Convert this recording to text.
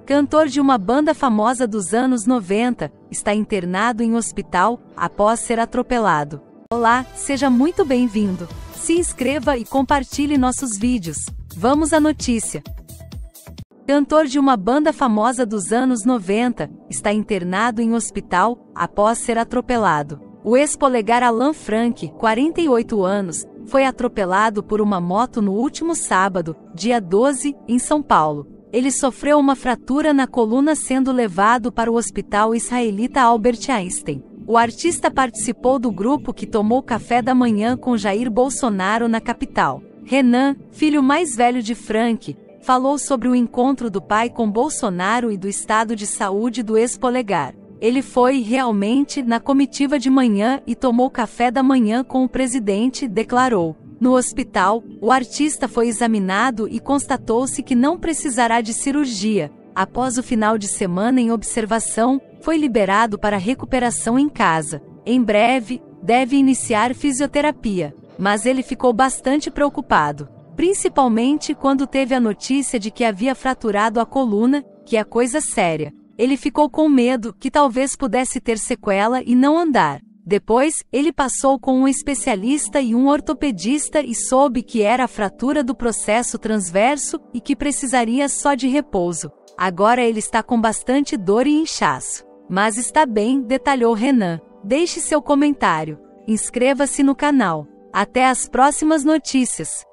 Cantor de uma banda famosa dos anos 90, está internado em hospital após ser atropelado. Olá, seja muito bem-vindo. Se inscreva e compartilhe nossos vídeos. Vamos à notícia. Cantor de uma banda famosa dos anos 90, está internado em hospital após ser atropelado. O ex-polegar Alan Frank, 48 anos, foi atropelado por uma moto no último sábado, dia 12, em São Paulo. Ele sofreu uma fratura na coluna sendo levado para o hospital israelita Albert Einstein. O artista participou do grupo que tomou café da manhã com Jair Bolsonaro na capital. Renan, filho mais velho de Frank, falou sobre o encontro do pai com Bolsonaro e do estado de saúde do ex-polegar. Ele foi realmente na comitiva de manhã e tomou café da manhã com o presidente, declarou. No hospital, o artista foi examinado e constatou-se que não precisará de cirurgia. Após o final de semana em observação, foi liberado para recuperação em casa. Em breve, deve iniciar fisioterapia. Mas ele ficou bastante preocupado, principalmente quando teve a notícia de que havia fraturado a coluna, que é coisa séria. Ele ficou com medo que talvez pudesse ter sequela e não andar. Depois, ele passou com um especialista e um ortopedista e soube que era a fratura do processo transverso e que precisaria só de repouso. Agora ele está com bastante dor e inchaço. Mas está bem, detalhou Renan. Deixe seu comentário. Inscreva-se no canal. Até as próximas notícias.